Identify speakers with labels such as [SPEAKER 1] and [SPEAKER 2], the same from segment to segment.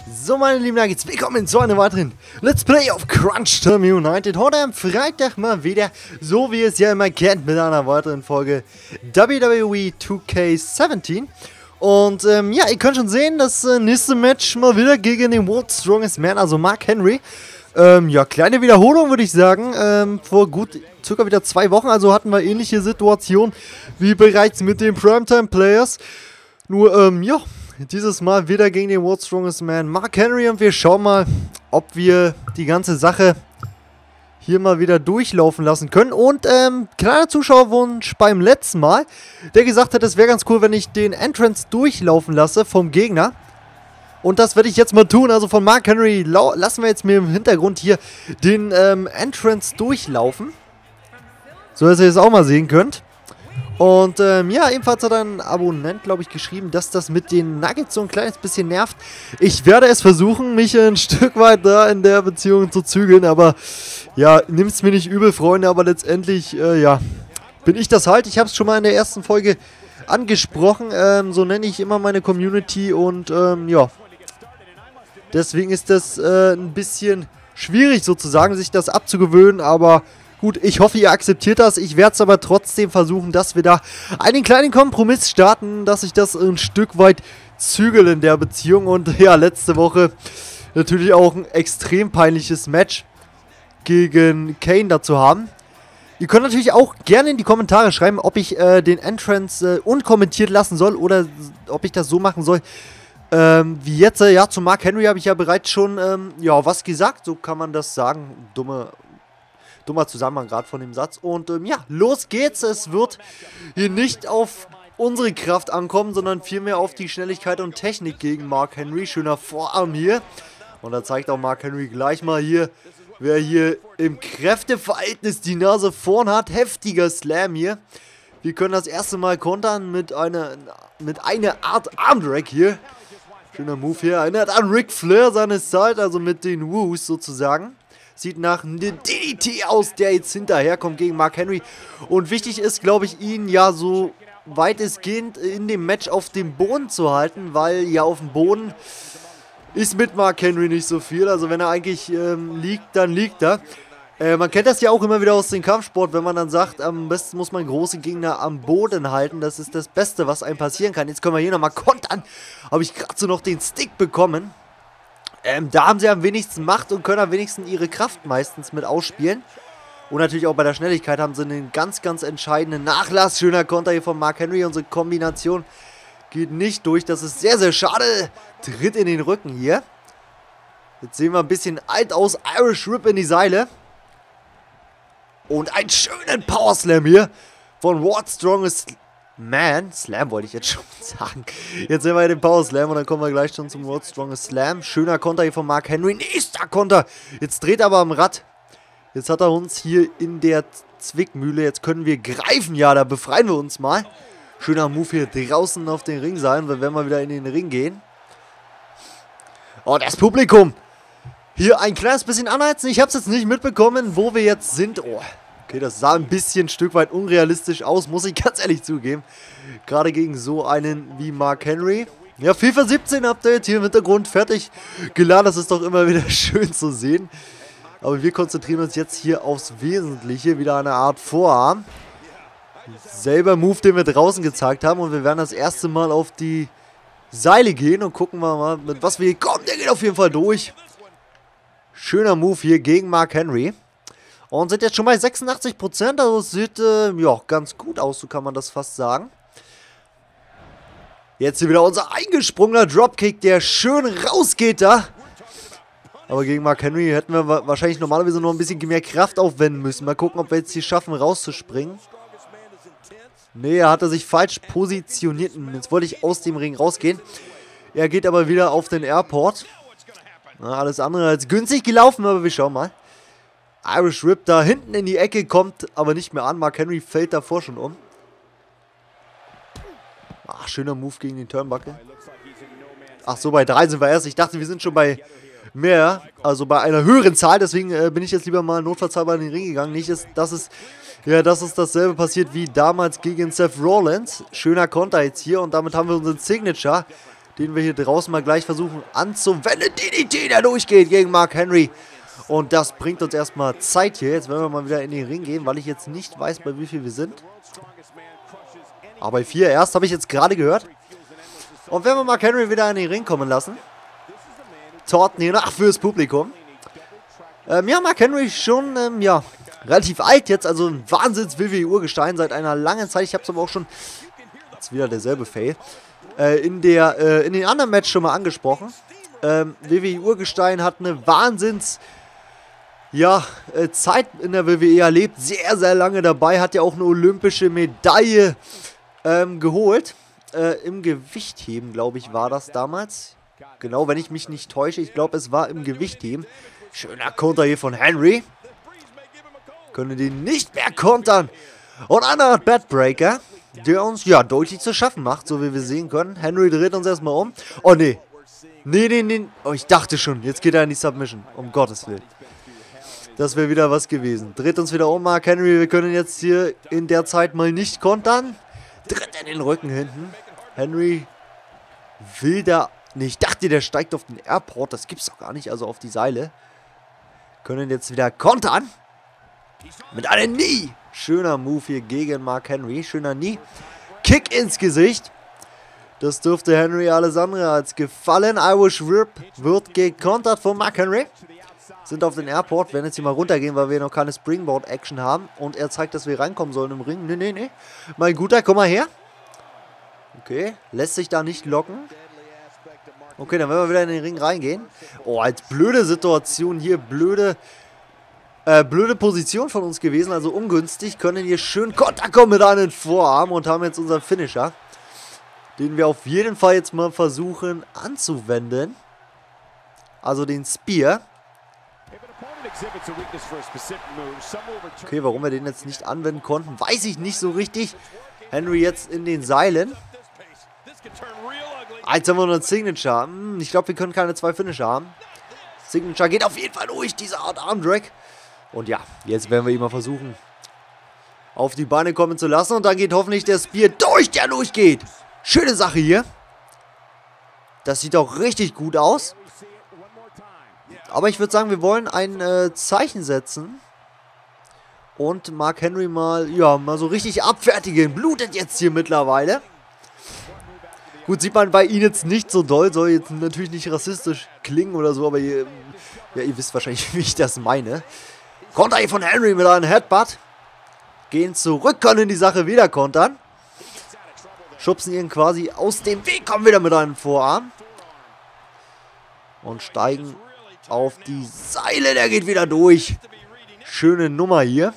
[SPEAKER 1] So, meine lieben Nuggets, willkommen zu einem weiteren Let's Play of Crunch Time United. Heute am Freitag mal wieder, so wie ihr es ja immer kennt, mit einer weiteren Folge WWE 2K17. Und ja, ihr könnt schon sehen, das nächste Match mal wieder gegen den World's Strongest Man, also Mark Henry. Ja, kleine Wiederholung würde ich sagen, vor gut circa wieder 2 Wochen, also hatten wir ähnliche Situationen wie bereits mit den Primetime Players. Nur, ja, dieses Mal wieder gegen den World's Strongest Man, Mark Henry, und wir schauen mal, ob wir die ganze Sache hier mal wieder durchlaufen lassen können. Und kleiner Zuschauerwunsch beim letzten Mal, der gesagt hat, es wäre ganz cool, wenn ich den Entrance durchlaufen lasse vom Gegner. Und das werde ich jetzt mal tun, also von Mark Henry lassen wir jetzt mir im Hintergrund hier den Entrance durchlaufen. So dass ihr es auch mal sehen könnt. Und ja, ebenfalls hat ein Abonnent, glaube ich, geschrieben, dass das mit den Nuggets so ein kleines bisschen nervt. Ich werde es versuchen, mich ein Stück weit da in der Beziehung zu zügeln, aber ja, nimmt es mir nicht übel, Freunde, aber letztendlich, ja, bin ich das halt. Ich habe es schon mal in der ersten Folge angesprochen, so nenne ich immer meine Community und ja, deswegen ist das ein bisschen schwierig sozusagen, sich das abzugewöhnen, aber gut, ich hoffe, ihr akzeptiert das. Ich werde es aber trotzdem versuchen, dass wir da einen kleinen Kompromiss starten, dass ich das ein Stück weit zügel in der Beziehung. Und ja, letzte Woche natürlich auch ein extrem peinliches Match gegen Kane dazu haben. Ihr könnt natürlich auch gerne in die Kommentare schreiben, ob ich den Entrance unkommentiert lassen soll oder ob ich das so machen soll. Wie jetzt, ja, zu Mark Henry habe ich ja bereits schon, ja, was gesagt. So kann man das sagen. Dummer Zusammenhang gerade von dem Satz. Und ja, los geht's. Es wird hier nicht auf unsere Kraft ankommen, sondern vielmehr auf die Schnelligkeit und Technik gegen Mark Henry. Schöner Vorarm hier. Und da zeigt auch Mark Henry gleich mal hier, wer hier im Kräfteverhältnis die Nase vorn hat. Heftiger Slam hier. Wir können das erste Mal kontern mit einer Art Armdrag hier. Schöner Move hier. Erinnert an Ric Flair seine Zeit, also mit den Woos sozusagen. Sieht nach einem DDT aus, der jetzt hinterherkommt gegen Mark Henry. Und wichtig ist, glaube ich, ihn ja so weitestgehend in dem Match auf dem Boden zu halten, weil ja auf dem Boden ist mit Mark Henry nicht so viel. Also wenn er eigentlich liegt, dann liegt er. Man kennt das ja auch immer wieder aus dem Kampfsport, wenn man dann sagt, am besten muss man große Gegner am Boden halten. Das ist das Beste, was einem passieren kann. Jetzt können wir hier nochmal kontern. Habe ich gerade so noch den Stick bekommen. Da haben sie am wenigsten Macht und können am wenigsten ihre Kraft meistens mit ausspielen. Und natürlich auch bei der Schnelligkeit haben sie einen ganz, ganz entscheidenden Nachlass. Schöner Konter hier von Mark Henry. Unsere Kombination geht nicht durch. Das ist sehr, sehr schade. Tritt in den Rücken hier. Jetzt sehen wir ein bisschen alt aus. Irish Rip in die Seile. Und einen schönen Power Slam hier von World's Strongest Man. Slam wollte ich jetzt schon sagen. Jetzt sind wir in den Power Slam und dann kommen wir gleich schon zum World's Strongest Slam. Schöner Konter hier von Mark Henry. Nächster Konter. Jetzt dreht er aber am Rad. Jetzt hat er uns hier in der Zwickmühle. Jetzt können wir greifen. Ja, da befreien wir uns mal. Schöner Move hier draußen auf den Ring sein, wenn wir wieder in den Ring gehen. Oh, das Publikum. Hier ein kleines bisschen anheizen. Ich habe es jetzt nicht mitbekommen, wo wir jetzt sind. Oh, okay, das sah ein bisschen ein Stück weit unrealistisch aus, muss ich ganz ehrlich zugeben. Gerade gegen so einen wie Mark Henry. Ja, FIFA 17 Update hier im Hintergrund fertig geladen. Das ist doch immer wieder schön zu sehen. Aber wir konzentrieren uns jetzt hier aufs Wesentliche. Wieder eine Art Vorarm. Selber Move, den wir draußen gezeigt haben. Und wir werden das erste Mal auf die Seile gehen und gucken wir mal, mit was wir hier kommen. Der geht auf jeden Fall durch. Schöner Move hier gegen Mark Henry. Und sind jetzt schon bei 86%. Also es sieht ja ganz gut aus, so kann man das fast sagen. Jetzt hier wieder unser eingesprungener Dropkick, der schön rausgeht da. Aber gegen Mark Henry hätten wir wahrscheinlich normalerweise noch ein bisschen mehr Kraft aufwenden müssen. Mal gucken, ob wir jetzt hier schaffen, rauszuspringen. Nee, er hatte sich falsch positioniert. Jetzt wollte ich aus dem Ring rausgehen. Er geht aber wieder auf den Airport. Na, alles andere als günstig gelaufen, aber wir schauen mal. Irish Rip da hinten in die Ecke, kommt aber nicht mehr an. Mark Henry fällt davor schon um. Ach, schöner Move gegen den Turnbuckle. Ach so, bei 3 sind wir erst. Ich dachte, wir sind schon bei mehr, also bei einer höheren Zahl. Deswegen bin ich jetzt lieber mal notfallshalber in den Ring gegangen. Nicht, dass es dasselbe passiert wie damals gegen Seth Rollins. Schöner Konter jetzt hier und damit haben wir unseren Signature. den wir hier draußen mal gleich versuchen anzuwenden. DDT, der durchgeht gegen Mark Henry. Und das bringt uns erstmal Zeit hier. Jetzt werden wir mal wieder in den Ring gehen, weil ich jetzt nicht weiß, bei wie viel wir sind. Aber bei 4 erst, habe ich jetzt gerade gehört. Und wenn wir Mark Henry wieder in den Ring kommen lassen. Thornton hier nach fürs Publikum. Ja, Mark Henry schon, ja, relativ alt jetzt. Also ein Wahnsinns-WWE-Urgestein seit einer langen Zeit. Ich habe es aber auch schon, jetzt wieder derselbe Fail, in den anderen Match schon mal angesprochen. WWE-Urgestein hat eine Wahnsinns, ja, Zeit in der WWE erlebt. Sehr, sehr lange dabei. Hat ja auch eine olympische Medaille geholt. Im Gewichtheben, glaube ich, war das damals. Genau, wenn ich mich nicht täusche. Ich glaube, es war im Gewichtheben. Schöner Konter hier von Henry. Können den nicht mehr kontern. Und einer hat Backbreaker, der uns, ja, deutlich zu schaffen macht, so wie wir sehen können. Henry dreht uns erstmal um. Oh, nee. Nee. Oh, ich dachte schon, jetzt geht er in die Submission. Um Gottes Willen. Das wäre wieder was gewesen. Dreht uns wieder um, Mark Henry. Wir können jetzt hier in der Zeit mal nicht kontern. Tritt in den Rücken hinten. Henry will da... Nee, ich dachte, der steigt auf den Airport. Das gibt's doch gar nicht, also auf die Seile. Können jetzt wieder kontern. Mit einem Knee. Schöner Move hier gegen Mark Henry. Schöner Knee. Kick ins Gesicht. Das dürfte Henry alles andere als gefallen. Irish Whip wird gekontert von Mark Henry. Sind auf den Airport. Werden jetzt hier mal runtergehen, weil wir noch keine Springboard-Action haben. Und er zeigt, dass wir reinkommen sollen im Ring. Nee. Mein Guter, komm mal her. Okay, lässt sich da nicht locken. Okay, dann werden wir wieder in den Ring reingehen. Oh, als blöde Situation hier. Blöde Position von uns gewesen. Also ungünstig. Können hier schön Konter kommen mit einem Vorarm. Und haben jetzt unseren Finisher. Den wir auf jeden Fall jetzt mal versuchen anzuwenden. Also den Spear. Okay, warum wir den jetzt nicht anwenden konnten, weiß ich nicht so richtig. Henry jetzt in den Seilen. Jetzt haben wir noch ein Signature. Ich glaube, wir können keine 2 Finisher haben. Signature geht auf jeden Fall durch, diese Art Armdrag. Und ja, jetzt werden wir ihn mal versuchen, auf die Beine kommen zu lassen. Und dann geht hoffentlich der Spear durch, der durchgeht. Schöne Sache hier. Das sieht auch richtig gut aus. Aber ich würde sagen, wir wollen ein Zeichen setzen. Und Mark Henry mal, ja, mal so richtig abfertigen. Blutet jetzt hier mittlerweile. Gut, sieht man bei ihm jetzt nicht so doll. Soll jetzt natürlich nicht rassistisch klingen oder so. Aber ihr, ja, ihr wisst wahrscheinlich, wie ich das meine. Konter hier von Henry mit einem Headbutt. Gehen zurück, können die Sache wieder kontern. Schubsen ihn quasi aus dem Weg. Kommen wieder mit einem Vorarm. Und steigen auf die Seile. Der geht wieder durch. Schöne Nummer hier.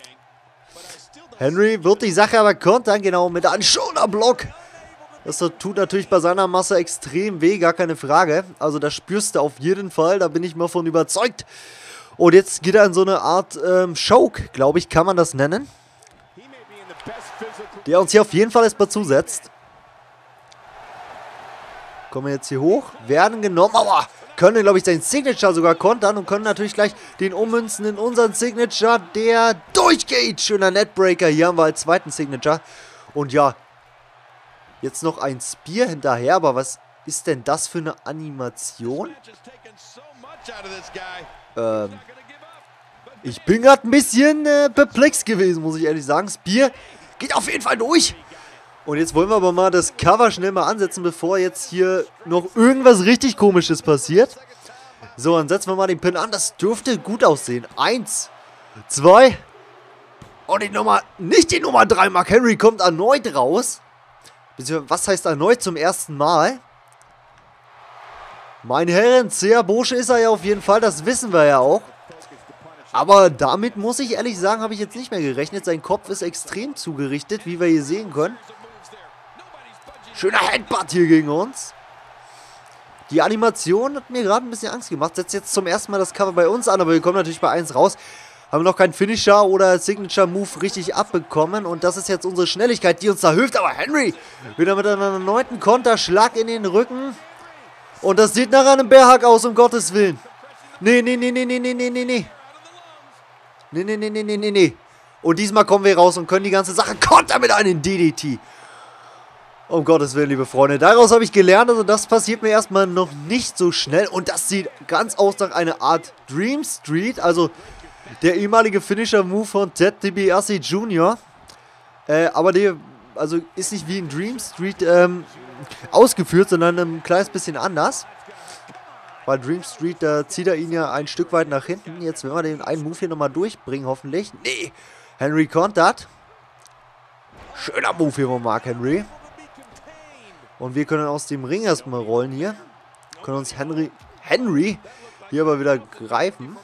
[SPEAKER 1] Henry wird die Sache aber kontern. Genau, mit einem Schulterblock. Das tut natürlich bei seiner Masse extrem weh. Gar keine Frage. Also das spürst du auf jeden Fall. Da bin ich mal von überzeugt. Und jetzt geht er in so eine Art Choke, glaube ich, kann man das nennen. Der uns hier auf jeden Fall erstmal zusetzt. Kommen wir jetzt hier hoch. Werden genommen. Aua! Können, glaube ich, seinen Signature sogar kontern und können natürlich gleich den ummünzen in unseren Signature, der durchgeht. Schöner Netbreaker. Hier haben wir als zweiten Signature. Und ja, jetzt noch ein Spear hinterher. Aber was ist denn das für eine Animation? Ich bin gerade ein bisschen perplex gewesen, muss ich ehrlich sagen. Spear geht auf jeden Fall durch. Und jetzt wollen wir aber mal das Cover schnell mal ansetzen, bevor jetzt hier noch irgendwas richtig Komisches passiert. So, dann setzen wir mal den Pin an. Das dürfte gut aussehen. 1, 2. Und die Nummer, nicht die Nummer 3. Mark Henry kommt erneut raus. Was heißt erneut zum ersten Mal? Meine Herren, sehr Bursche ist er ja auf jeden Fall. Das wissen wir ja auch. Aber damit muss ich ehrlich sagen, habe ich jetzt nicht mehr gerechnet. Sein Kopf ist extrem zugerichtet, wie wir hier sehen können. Schöner Headbutt hier gegen uns. Die Animation hat mir gerade ein bisschen Angst gemacht. Setzt jetzt zum ersten Mal das Cover bei uns an, aber wir kommen natürlich bei 1 raus. Haben noch keinen Finisher oder Signature Move richtig abbekommen. Und das ist jetzt unsere Schnelligkeit, die uns da hilft. Aber Henry wieder mit einem erneuten Konterschlag in den Rücken. Und das sieht nach einem Bearhug aus, um Gottes Willen. Nee. Nee. Und diesmal kommen wir raus und können die ganze Sache kontern mit einem DDT. Um Gottes Willen, liebe Freunde. Daraus habe ich gelernt, also das passiert mir erstmal noch nicht so schnell. Und das sieht ganz aus nach einer Art Dream Street. Also der ehemalige Finisher-Move von Ted DiBiase Jr. Aber der also ist nicht wie in Dream Street ausgeführt, sondern ein kleines bisschen anders. Weil Dream Street, da zieht er ihn ja ein Stück weit nach hinten. Jetzt werden wir den einen Move hier nochmal durchbringen, hoffentlich. Nee, Henry kontert. Schöner Move hier von Mark Henry. Und wir können aus dem Ring erstmal rollen hier. Können uns Henry hier aber wieder greifen.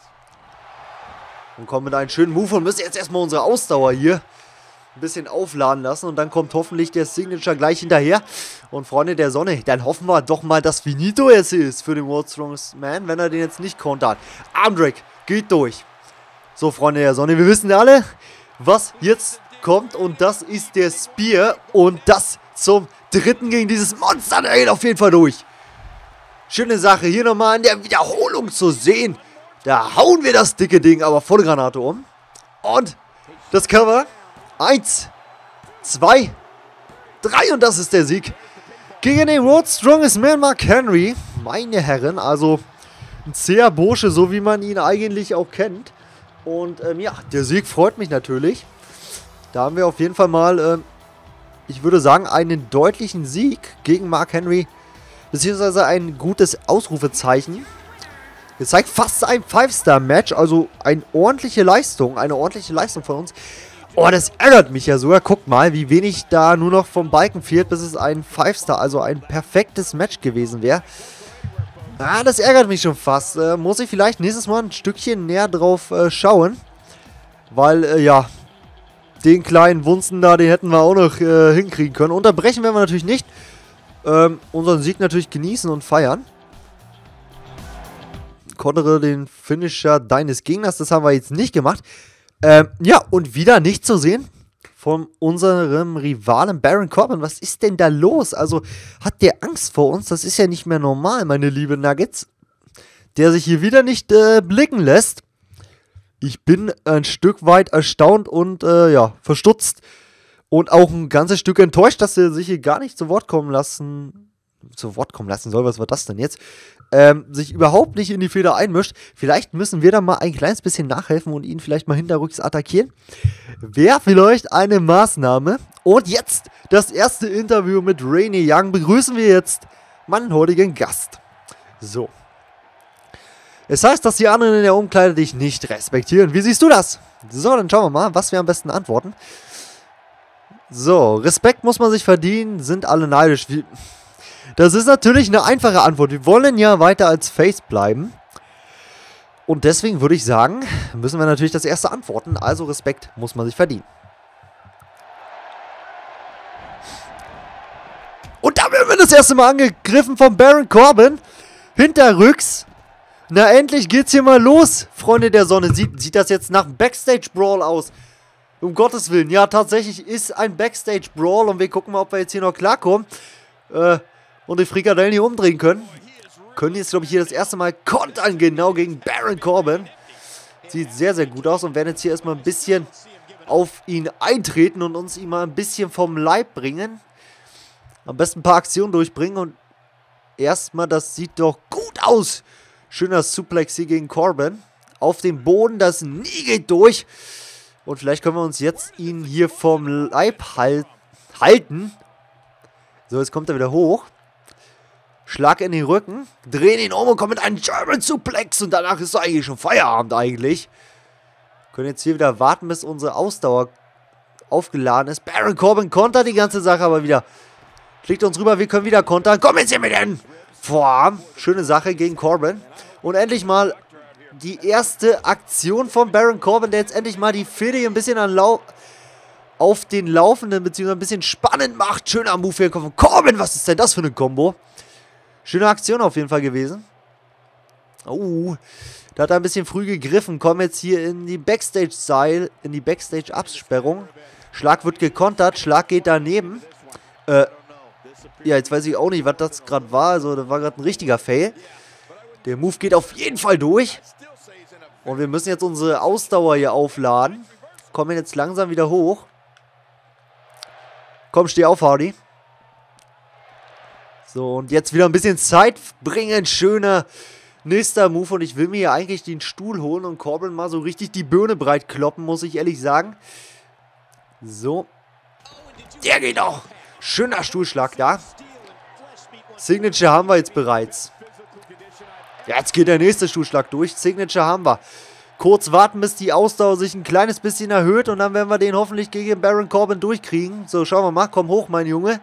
[SPEAKER 1] Und kommen mit einem schönen Move und müssen jetzt erstmal unsere Ausdauer hier ein bisschen aufladen lassen. Und dann kommt hoffentlich der Signature gleich hinterher. Und Freunde der Sonne, dann hoffen wir doch mal, dass Finito jetzt ist für den World's Strongest Man, wenn er den jetzt nicht kontert. Armdrake geht durch. So, Freunde der Sonne, wir wissen alle, was jetzt kommt. Und das ist der Spear. Und das zum dritten gegen dieses Monster. Der geht auf jeden Fall durch. Schöne Sache, hier nochmal in der Wiederholung zu sehen. Da hauen wir das dicke Ding aber volle Granate um. Und das Cover. 1, 2, 3 und das ist der Sieg. Gegen den World's Strongest Man Mark Henry. Meine Herren, also ein zäher Bursche, so wie man ihn eigentlich auch kennt. Und ja, der Sieg freut mich natürlich. Da haben wir auf jeden Fall mal, ich würde sagen, einen deutlichen Sieg gegen Mark Henry. Beziehungsweise ein gutes Ausrufezeichen. Es zeigt fast ein 5-Star-Match, also eine ordentliche Leistung von uns. Oh, das ärgert mich ja sogar. Guckt mal, wie wenig da nur noch vom Balken fehlt, bis es ein 5-Star, also ein perfektes Match gewesen wäre. Ah, das ärgert mich schon fast. Muss ich vielleicht nächstes Mal ein Stückchen näher drauf schauen. Weil, ja, den kleinen Wunsten da, den hätten wir auch noch hinkriegen können. Unterbrechen werden wir natürlich nicht. Unseren Sieg natürlich genießen und feiern. Kontere den Finisher deines Gegners, das haben wir jetzt nicht gemacht. Ja, und wieder nicht zu sehen von unserem Rivalen Baron Corbin. Was ist denn da los? Also, hat der Angst vor uns? Das ist ja nicht mehr normal, meine lieben Nuggets. Der sich hier wieder nicht blicken lässt. Ich bin ein Stück weit erstaunt und, ja, verstutzt. Und auch ein ganzes Stück enttäuscht, dass er sich hier gar nicht zu Wort kommen lassen soll. Was war das denn jetzt? Sich überhaupt nicht in die Feder einmischt. Vielleicht müssen wir da mal ein kleines bisschen nachhelfen und ihn vielleicht mal hinterrücks attackieren. Wäre vielleicht eine Maßnahme. Und jetzt das erste Interview mit Renee Young. Begrüßen wir jetzt meinen heutigen Gast. So. Es heißt, dass die anderen in der Umkleide dich nicht respektieren. Wie siehst du das? So, dann schauen wir mal, was wir am besten antworten. So, Respekt muss man sich verdienen, sind alle neidisch. Das ist natürlich eine einfache Antwort. Wir wollen ja weiter als Face bleiben. Und deswegen würde ich sagen, müssen wir natürlich das erste antworten. Also Respekt muss man sich verdienen. Und da werden wir das erste Mal angegriffen von Baron Corbin. Hinterrücks. Na, endlich geht's hier mal los, Freunde der Sonne. Sieht das jetzt nach Backstage-Brawl aus? Um Gottes Willen. Ja, tatsächlich ist ein Backstage-Brawl. Und wir gucken mal, ob wir jetzt hier noch klarkommen. Und die Frikadellen hier umdrehen können. Können jetzt, glaube ich, hier das erste Mal kontern, genau gegen Baron Corbin. Sieht sehr, sehr gut aus und werden jetzt hier erstmal ein bisschen auf ihn eintreten und uns ihn mal ein bisschen vom Leib bringen. Am besten ein paar Aktionen durchbringen und erstmal, das sieht doch gut aus. Schöner Suplex hier gegen Corbin. Auf dem Boden, das Knie geht durch. Und vielleicht können wir uns jetzt ihn hier vom Leib halten. So, jetzt kommt er wieder hoch. Schlag in den Rücken. Drehen ihn um und kommen mit einem German Suplex. Und danach ist eigentlich schon Feierabend eigentlich. Können jetzt hier wieder warten, bis unsere Ausdauer aufgeladen ist. Baron Corbin kontert die ganze Sache aber wieder. Schlägt uns rüber, wir können wieder kontern. Komm jetzt hier mit den Vorarm. Schöne Sache gegen Corbin. Und endlich mal die erste Aktion von Baron Corbin, der jetzt endlich mal die Fehde hier ein bisschen auf den Laufenden, beziehungsweise ein bisschen spannend macht. Schöner Move hier von Corbin. Was ist denn das für eine Kombo? Schöne Aktion auf jeden Fall gewesen. Oh, da hat er ein bisschen früh gegriffen. Kommen jetzt hier in die Backstage-Seil, in die Backstage-Absperrung. Schlag wird gekontert, Schlag geht daneben. Ja, jetzt weiß ich auch nicht, was das gerade war. Also, das war gerade ein richtiger Fail. Der Move geht auf jeden Fall durch. Und wir müssen jetzt unsere Ausdauer hier aufladen. Kommen jetzt langsam wieder hoch. Komm, steh auf, Hardy. So, und jetzt wieder ein bisschen Zeit bringen. Schöner nächster Move. Und ich will mir hier eigentlich den Stuhl holen und Corbin mal so richtig die Birne breit kloppen, muss ich ehrlich sagen. So. Der geht auch. Schöner Stuhlschlag da. Signature haben wir jetzt bereits. Jetzt geht der nächste Stuhlschlag durch. Signature haben wir. Kurz warten, bis die Ausdauer sich ein kleines bisschen erhöht. Und dann werden wir den hoffentlich gegen Baron Corbin durchkriegen. So, schauen wir mal. Komm hoch, mein Junge.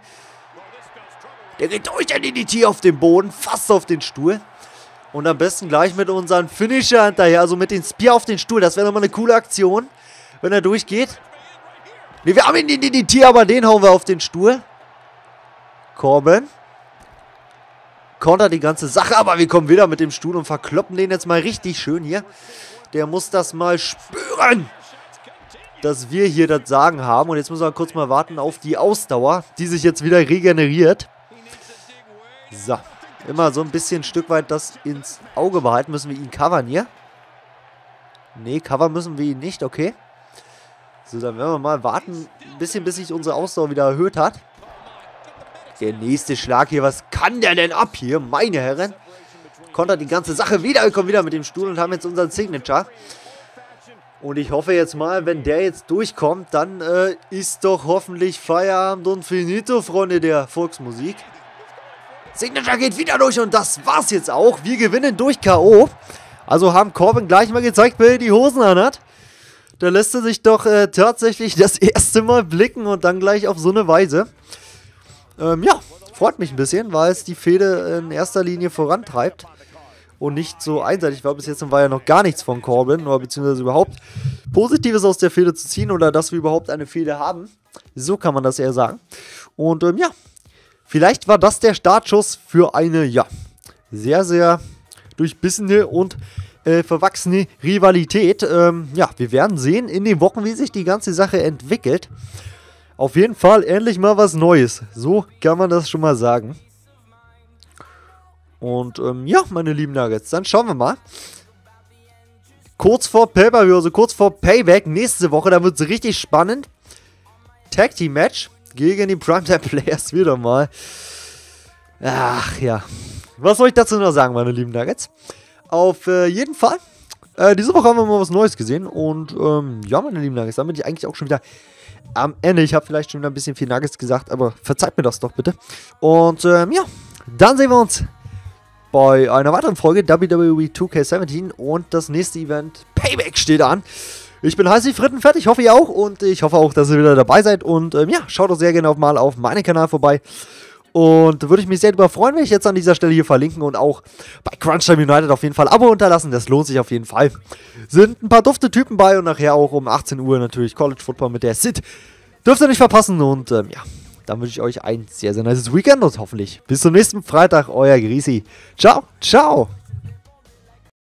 [SPEAKER 1] Der geht durch, der DDT auf den Boden. Fast auf den Stuhl. Und am besten gleich mit unseren Finisher hinterher. Also mit dem Spear auf den Stuhl. Das wäre nochmal eine coole Aktion. Wenn er durchgeht. Ne, wir haben ihn den DDT, aber den hauen wir auf den Stuhl. Corbin. Kontert die ganze Sache, aber wir kommen wieder mit dem Stuhl und verkloppen den jetzt mal richtig schön hier. Der muss das mal spüren, dass wir hier das Sagen haben. Und jetzt müssen wir kurz mal warten auf die Ausdauer, die sich jetzt wieder regeneriert. So, immer so ein bisschen ein Stück weit das ins Auge behalten. Müssen wir ihn covern hier? Ne, covern müssen wir ihn nicht, okay. So, dann werden wir mal warten, ein bisschen, bis sich unsere Ausdauer wieder erhöht hat. Der nächste Schlag hier, was kann der denn ab hier, meine Herren? Kontert die ganze Sache wieder, wir kommen wieder mit dem Stuhl und haben jetzt unseren Signature. Und ich hoffe jetzt mal, wenn der jetzt durchkommt, dann ist doch hoffentlich Feierabend und Finito, Freunde der Volksmusik. Signature geht wieder durch und das war's jetzt auch. Wir gewinnen durch K.O. Also haben Corbin gleich mal gezeigt, wer die Hosen anhat. Da lässt er sich doch tatsächlich das erste Mal blicken und dann gleich auf so eine Weise. Ja, freut mich ein bisschen, weil es die Fehde in erster Linie vorantreibt und nicht so einseitig war. Bis jetzt war ja noch gar nichts von Corbin, oder beziehungsweise überhaupt Positives aus der Fehde zu ziehen oder dass wir überhaupt eine Fehde haben. So kann man das eher sagen. Und ja, vielleicht war das der Startschuss für eine, ja, sehr, sehr durchbissene und verwachsene Rivalität. Ja, wir werden sehen in den Wochen, wie sich die ganze Sache entwickelt. Auf jeden Fall endlich mal was Neues. So kann man das schon mal sagen. Und ja, meine lieben Nuggets, dann schauen wir mal. Kurz vor Pay-Per-View, also kurz vor Payback, nächste Woche, da wird es richtig spannend. Tag Team Match gegen die Primetime Players wieder mal. Ach ja, was soll ich dazu noch sagen, meine lieben Nuggets? Auf jeden Fall, diese Woche haben wir mal was Neues gesehen. Und ja, meine lieben Nuggets, dann bin ich eigentlich auch schon wieder am Ende. Ich habe vielleicht schon wieder ein bisschen viel Nuggets gesagt, aber verzeiht mir das doch bitte. Und ja, dann sehen wir uns bei einer weiteren Folge WWE 2K17 und das nächste Event Payback steht an. Ich bin heiß wie Frittenfett, ich hoffe ihr auch und ich hoffe auch, dass ihr wieder dabei seid und ja, schaut doch sehr gerne mal auf meinen Kanal vorbei. Und würde ich mich sehr darüber freuen, wenn ich jetzt an dieser Stelle hier verlinken und auch bei Crunch Time United auf jeden Fall Abo unterlassen. Das lohnt sich auf jeden Fall. Sind ein paar dufte Typen bei und nachher auch um 18 Uhr natürlich College Football mit der Sid. Dürft ihr nicht verpassen und ja, dann wünsche ich euch ein sehr, sehr nices Weekend und hoffentlich bis zum nächsten Freitag. Euer Grisi. Ciao, ciao.